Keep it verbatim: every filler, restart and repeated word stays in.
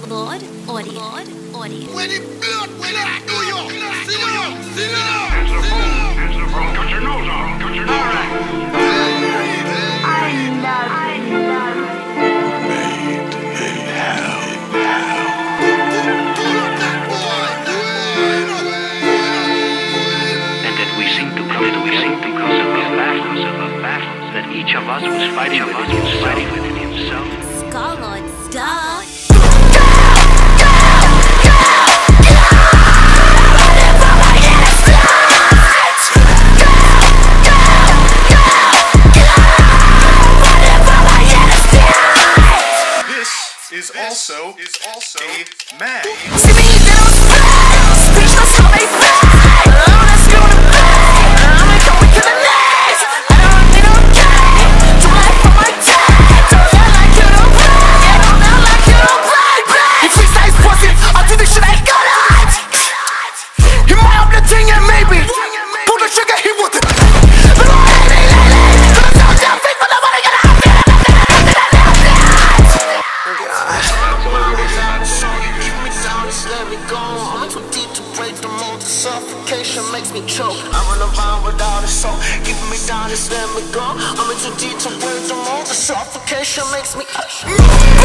Lord, audio, audio. When it blood, when it do you, sing up, sing up. Answer the phone, answer the phone. Cut your nose off, cut your nose off. I love, I love. Made in hell. And that we seem to come together because of a battle, of a battle that each of us was fighting within himself, fighting within himself. scarlxrd. Is also is also a mag. See me down space, speechless how they play. Oh, let's go to bed. I'm like going to the next. I don't need no game. Do life for my time. Don't act like you don't play. Yeah, don't act like you don't play. He freestyles pussy. I do this shit I got it. He might up the thing and maybe pull the trigger. He want it. But I hate me lately. Cause I'm down feet, but nobody gonna have it. Let me go. I'm too deep to break the mold. The suffocation makes me choke. I run around without a soul. Keeping me down, just let me go. I'm too deep to break the mold. The suffocation makes me